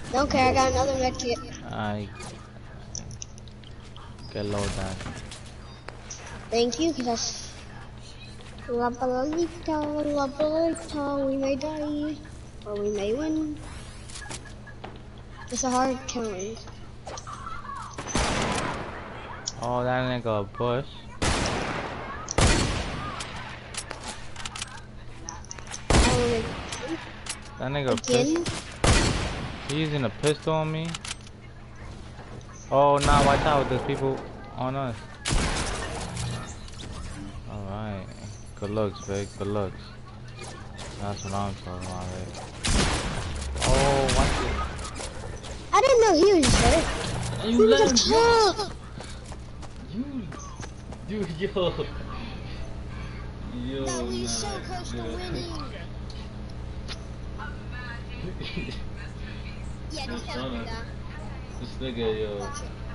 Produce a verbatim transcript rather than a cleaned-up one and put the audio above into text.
Don't care, I got another med kit. I get low down. Thank you, because that's... La palita, la palita, we may die, or we may win. It's a hard killing. Oh, that nigga bush. Oh, That nigga again? pistol. He's using a pistol on me. Oh, nah, watch out, there's people on us. Alright. Good looks, Vic, good looks. That's what I'm talking about, Vic. Oh, watch it. I didn't know he was there. And He you was let a him top! You, you, yo. Yo, That we nah, so close to yeah. winning. Yeah, This this nigga, yo.